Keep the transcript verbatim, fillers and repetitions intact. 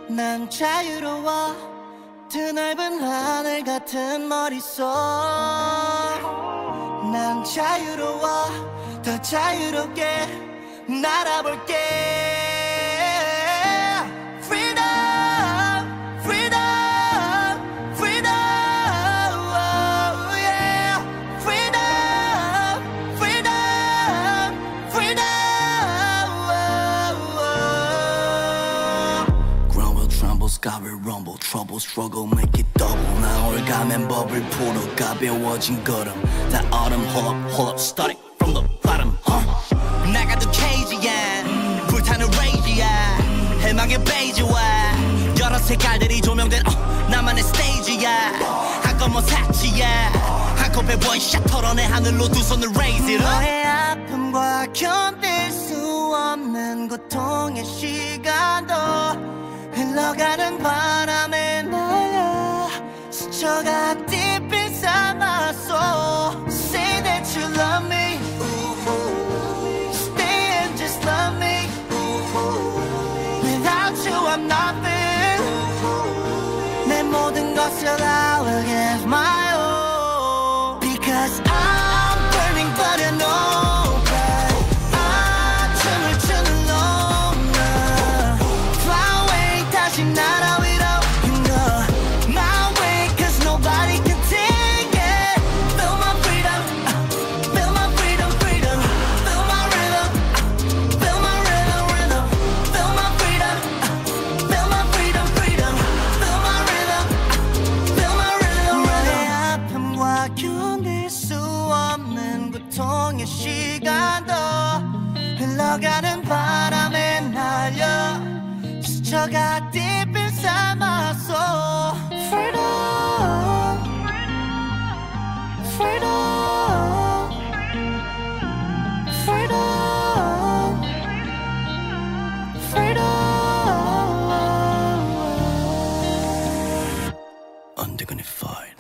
난 자유로워 드넓은 하늘 같은 머릿속 난 자유로워 더 자유롭게 날아볼게 God will rumble, trouble, struggle, make it double. 나 올가면 버블 풀어 가벼워진 걸음. 다 autumn, hold up, hold up, starting from the bottom. Uh. 나가도 cage야, 음. 불타는 rage야, 음. 해망의 베이지와 여러 색깔들이 조명된 uh. 나만의 스테이지야. 한꺼번에 사치야, 한꺼번에 원샷 털어내 하늘로 두 손을 raise it up. 너의 아픔과 견딜 수 없는 고통의 시간도 흘러가는 바람에 날려 스쳐가 deep inside my soul. Say that you love me, stay and just love me. Without you I'm nothing. 내 모든 것을 I will give my all. Because I'm burning but I know 시간도 흘러가는 바람에 날려 스쳐가 deep inside my soul. Freedom, freedom, freedom, freedom. Undignified.